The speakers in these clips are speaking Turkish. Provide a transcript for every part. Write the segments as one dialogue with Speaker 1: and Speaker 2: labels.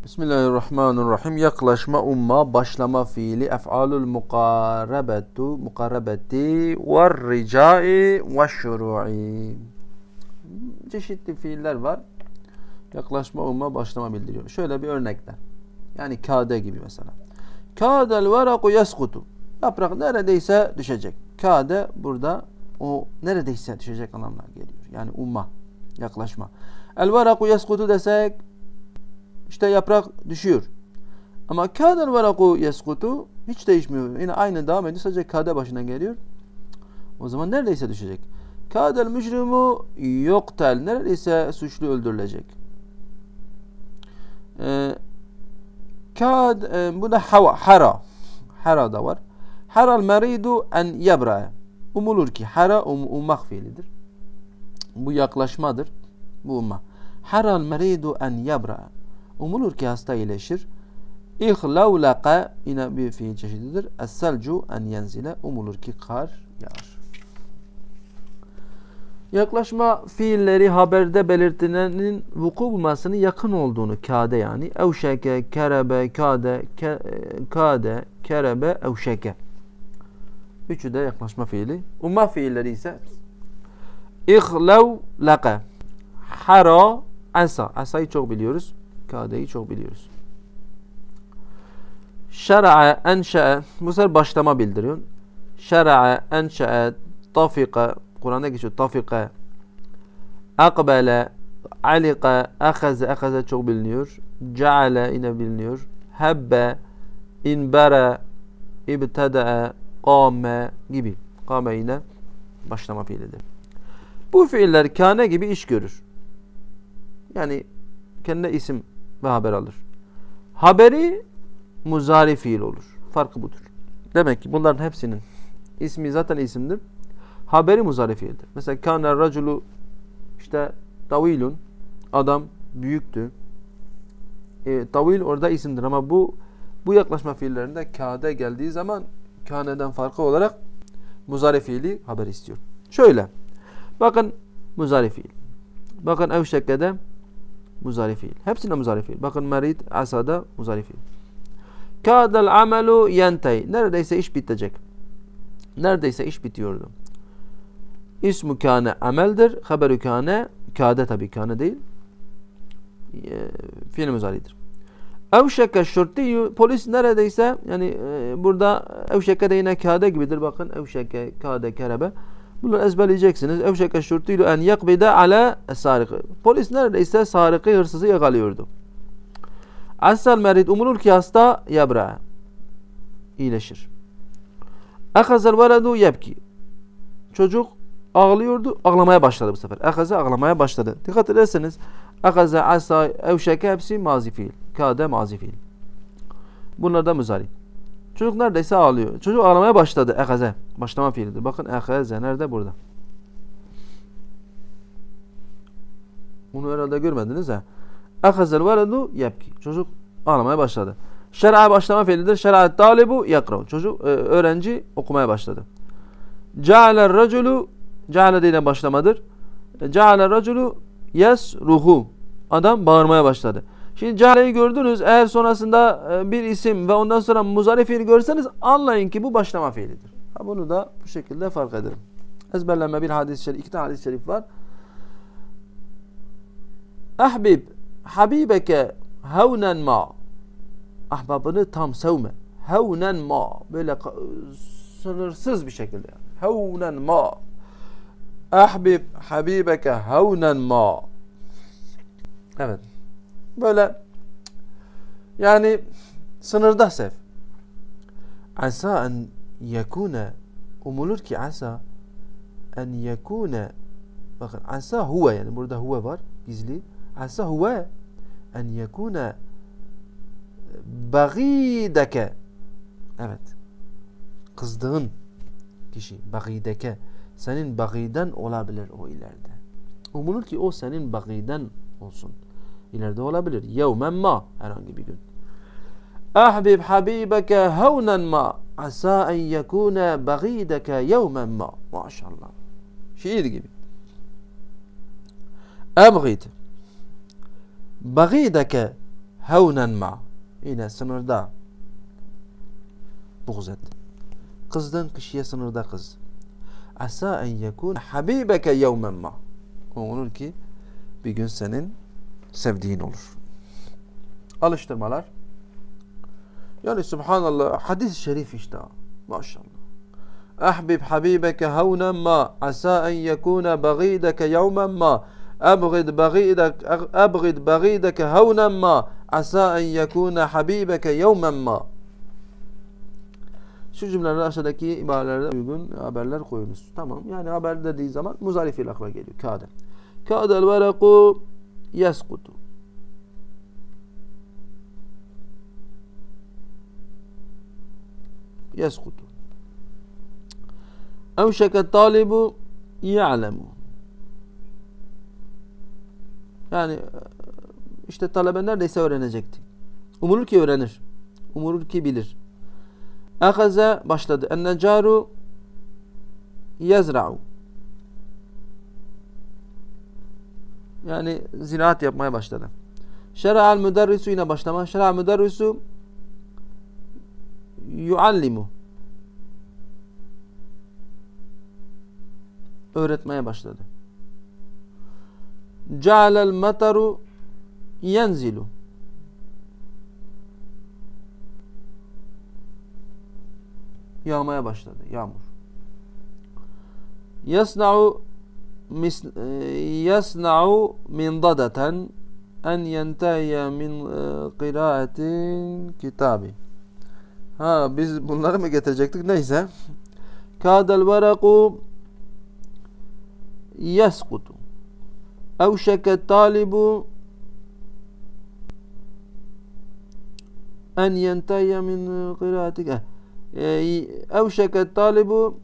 Speaker 1: Bismillahirrahmanirrahim. Yaklaşma, umma, başlama fiili, ef'alul mukarrebeti ve ricai ve şuru'i. Çeşitli fiiller var. Yaklaşma, umma, başlama bildiriyor. Şöyle bir örnekler. Yani kade gibi mesela. Kâdel veraku yaskutu. Yaprak neredeyse düşecek. Kade burada o neredeyse düşecek anlamına geliyor. Yani umma, yaklaşma. El veraku yaskutu desek İşte yaprak düşüyor. Ama kâdel veraku yeskutu hiç değişmiyor. Yine aynı devam ediyor. Sadece kâde başına geliyor. O zaman neredeyse düşecek. Kâdel mücrimu yoktel. Neredeyse suçlu öldürülecek. Bu da hara. Hara da var. Haral meridu en yebra. Umulur ki hara ummak fiilidir. Bu yaklaşmadır. Bu umma. Haral meridu en yebra. Umulur ki hasta iyileşir. İhlevlaka yine bir fiil çeşididir. Es-selcu en yenzile. Umulur ki kar yağar. Yaklaşma fiilleri haberde belirtilenin vuku bulmasının yakın olduğunu kade yani. Evşeke, kerebe, kade, kerebe, evşeke. Üçü de yaklaşma fiili. Umma fiilleri ise İhlevlaka, hara, asa. Asayı çok biliyoruz. Kade'yi çok biliyoruz. Şer'a, enşe'e. Bu sefer başlama bildiriyor. Şer'a, enşe'e, tafika. Kur'an'da geçiyor. Tafika. Akbele, alika, ahaze. Ahaze çok biliniyor. Ceale yine biliniyor. Hebbe, inbere, ibteda'a, kâme gibi. Kâme yine başlama fiilidir. Bu fiiller kâne gibi iş görür. Yani kendine isim ve haber alır. Haberi muzari fiil olur. Farkı budur. Demek ki bunların hepsinin ismi zaten isimdir. Haberi muzari fiildir. Mesela kâne raculu işte tavilun, adam büyüktü. Tavil orada isimdir ama bu yaklaşma fiillerinde kâde geldiği zaman kâne'den farkı olarak muzari fiili haber istiyor. Şöyle. Bakın muzari fiil. Bakın evşekke'de muzari fiil. Hepsinde muzari fiil. Bakın merid, asada muzari fiil. Kâdel amelu yentey. Neredeyse iş bitecek. Neredeyse iş bitiyordu. İsmu kâne ameldir. Haberü kâne, kâde tabi kâne değil. Fiil muzaridir. Evşeke şurtiyyü. Polis neredeyse yani burada evşeke de yine kâde gibidir. Bakın evşeke, kâde, kerebe. Bunları ezberleyeceksiniz. Evşeke şurtiyyü en yakbide ala sarıkı. Polis neredeyse sarıkı, hırsızı yakalıyordu. Asal merid umulur ki hasta yabra. İyileşir. Ahazel veladu yebki. Çocuk ağlıyordu. Ağlamaya başladı bu sefer. Ahaze ağlamaya başladı. Dikkat ederseniz ahaze, asa, evşeke hepsi mazi fiil. Kâde mazi fiil. Bunlar da muzari. Çocuk neredeyse ağlıyor. Çocuk ağlamaya başladı. Ehaze. Başlama fiilidir. Bakın ehaze nerede? Burada. Bunu herhalde görmediniz ha. Ehazel veledu yebki. Çocuk ağlamaya başladı. Şer'a başlama fiilidir. Şer'a talibu yakrav. Çocuk öğrenci okumaya başladı. Ceale'r raculu. Ceale de yine başlamadır. Ceale'r raculu yesruhu. Adam bağırmaya başladı. Şimdi ceale'yi gördünüz. Eğer sonrasında bir isim ve ondan sonra muzari fiil görseniz anlayın ki bu başlama fiilidir. Bunu da bu şekilde fark ederim. Ezberlenme bir hadis-i şerif, iki tane hadis-i şerif var. Ahbib, habibeke havnen ma. Ahbabını tam sevme. Havnen ma. Böyle sınırsız bir şekilde. Havnen ma. Ahbib, habibeke havnen ma. Evet. Böyle yani sınırda sev. Asa en yekune, umulur ki asa en yekune, bakın asa huve, yani burada huve var gizli. Asa huve en yekune bagideke. Evet. Kızdığın kişi bagideke, senin bagiden olabilir o ileride. Umulur ki o senin bagiden olsun. İleride olabilir. Yevmen ma, herhangi bir gün. Ahbib habibeke havnen ma. Asa en yekune bagideke yevmen ma. Maşallah. Şiir gibi. Ebgid bagideke hevnen ma. Yine sınırda. Buğz et. Kızdın kişiye sınırda kız. Asa en yekun habibeke yevmen ma. Olur ki bir gün senin sevdiğin olur. Alıştırmalar. Yani subhanallah hadis-i şerif işte. Maşallah. Ahbib habibeke hevnen ma. Asa en yekune bagideke yevmen ma. Abgid bagideke hevnen ma. Asa en yekune habibeke yevmen ma. Şu cümleler aşağıdaki ibarelerden uygun haberler koyunuz. Tamam. Yani haber dediği zaman muzarif ile akla geliyor. Kâde. Kâdel veraku yeskutu. Yeskutu. Evşeket talibu ya'lemu. Yani işte talebe neredeyse öğrenecekti. Umulur ki öğrenir. Umulur ki bilir. Ahaze başladı. Ennecaru yezra'u. Yani ziraat yapmaya başladı. Şera'al müderrisu yine başlama. Şera'al müderrisu yuallimu. Öğretmeye başladı. Cealel mataru yenzilu. Yağmaya başladı. Yağmur. Yasna'u min dadaten en yentehye min kıraatin kitabi. Ha biz bunları mı getirecektik? Neyse. Kâdel veraku yeskutu. Evşeket talibu en yentehye min kıraatik. Evşeket talibu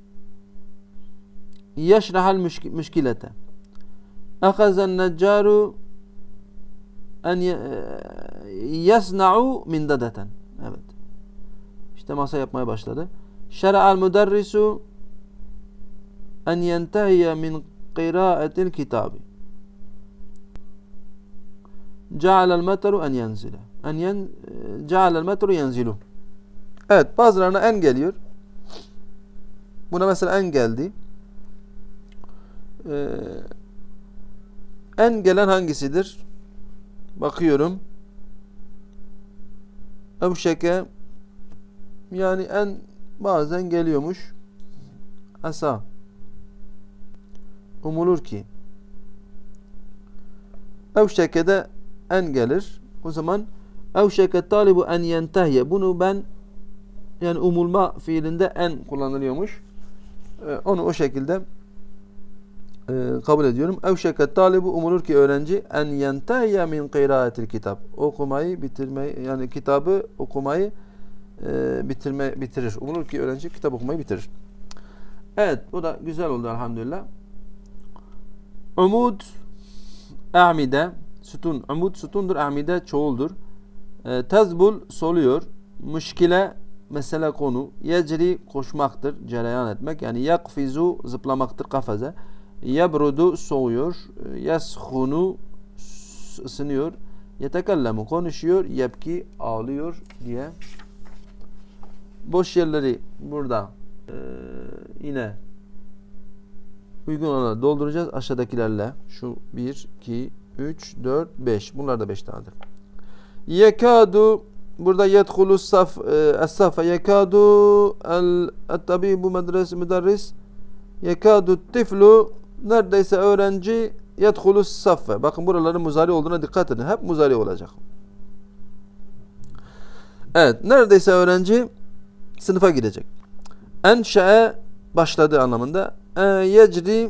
Speaker 1: yeşrahal müşkilete. Ahazen neccaru en yasna'u min dadeten. Evet. İşte masa yapmaya başladı. Şera'al müderrisu en yentehiye min kıraatil kitabi. Cealel metaru en yenzile. Cealel metaru yenzilu. Evet, bazılarına en geliyor. Buna mesela en geldi. En gelen hangisidir? Bakıyorum. Evşeke yani en bazen geliyormuş. Asa. Umulur ki. Evşeke'de en gelir. O zaman evşeke talibu en yentehye. Bunu ben yani umulma fiilinde en kullanılıyormuş. Onu o şekilde kabul ediyorum. Evşeket talibu umulur ki öğrenci en yentehye min kıraatil kitap. Okumayı bitirmeyi yani kitabı okumayı bitirir. Umulur ki öğrenci kitap okumayı bitirir. Evet bu da güzel oldu elhamdülillah. Umud a'mide sütun. Umud sütundur. A'mide çoğuldur. Tezbul soluyor. Müşkile mesele konu. Yecri koşmaktır. Cereyan etmek. Yani yakfizu zıplamaktır kafaze. Yebrudu soğuyor. Yeshunu ısınıyor. Yetekellemu konuşuyor. Yebki ağlıyor diye. Boş yerleri burada yine uygun olanı dolduracağız aşağıdakilerle. Şu 1, 2, 3, 4, 5. Bunlar da 5 tanedir. Yekadu burada yedhulu saf es-safa yekadu el-tabibu müderris yekadu tiflu neredeyse öğrenci yedhulu saffe. Bakın buraların muzari olduğuna dikkat edin. Hep muzari olacak. Evet. Neredeyse öğrenci sınıfa gidecek. Enşe'e başladı anlamında. Yecri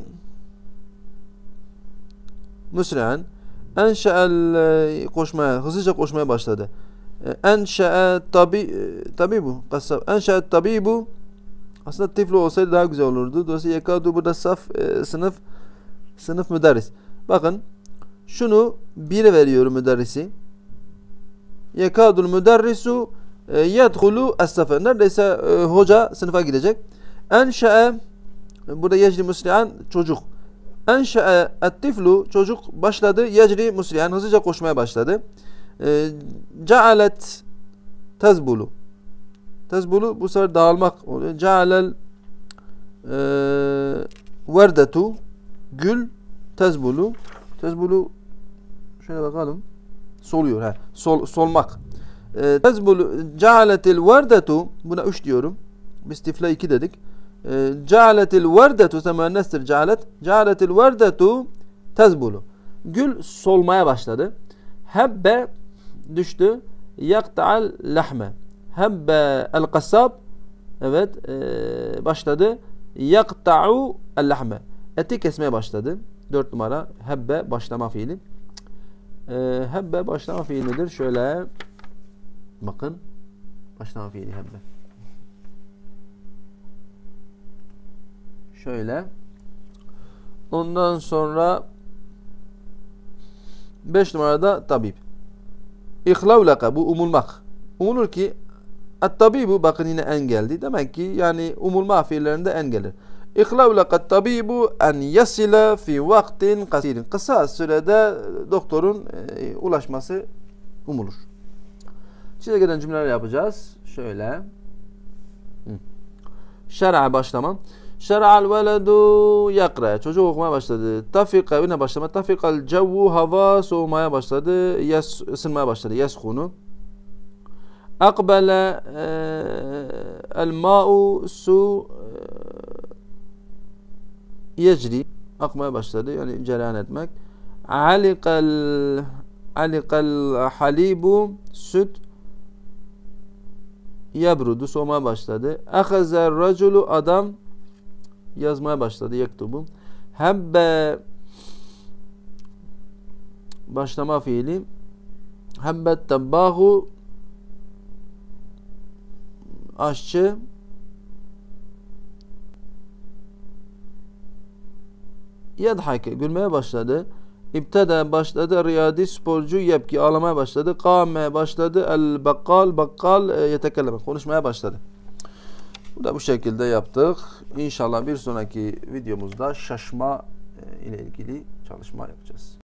Speaker 1: müsri'an. Enşe'el koşmaya, hızlıca koşmaya başladı. Enşe'e tabibu. Enşe'e tabibu. Aslında tiflu olsaydı daha güzel olurdu. Dolayısıyla yekadu burada sınıf müderris. Bakın şunu 1'e veriyorum müderrisi. Yekadul müderrisu yedhulu es-safa. Neredeyse hoca sınıfa gidecek. Enşe'e burada yecri musli'an çocuk. Enşe'e et-tiflu çocuk başladı. Yecri musli'an hızlıca koşmaya başladı. Cealet tezbulu. Tezbulu bu sefer dağılmak oluyor. Cealel verdetu gül tezbulu. Tezbulu şöyle bakalım. Soluyor. Solmak. Tezbulu cealetil verdetu, buna 3 diyorum. Bistifla 2 dedik. Cealetil verdetu müennestir cealet. Cealetil verdetu tezbulu. Gül solmaya başladı. Hebbe düştü. Yakta'al lahme. Hebbe el kassab, evet, başladı. Yakta'u el lahme. Eti kesmeye başladı. 4 numara hebbe başlama fiili. Hebbe başlama fiilidir. Şöyle bakın. Başlama fiili hebbe. Şöyle. Ondan sonra 5 numarada tabip. İhlavlaka, bu umulmak. Umulur ki at-tabibu, bakın yine en geldi. Demek ki yani umulma fiillerinde en gelir. İhlavlaka at-tabibu en yasila fi vaktin kasirin. Kısa sürede doktorun ulaşması umulur. Çiğde gelen cümleler yapacağız. Şöyle. Şer'a başlama. Şer'al veledu yakra. Çocuk okumaya başladı. Tafika, yine başlama. Tafikal cevvu, hava soğumaya başladı. Isınmaya başladı. Yeshunu. Akbele el ma'u su yecri. Akmaya başladı. Yani cereyan etmek. Alikal halibu, süt yebrudu, soğumaya başladı. Ahazer raculu, adam yazmaya başladı. Yektubu. Hebbe başlama fiili. Hebbet tabbahu, aşçı. Yedhake, gülmeye başladı. İbteda, başladı. Riyadi, sporcu. Yebki, ağlamaya başladı. Kâme, başladı. El bakkal yetekelleme, konuşmaya başladı. Bu da bu şekilde yaptık. İnşallah bir sonraki videomuzda şaşma ile ilgili çalışma yapacağız.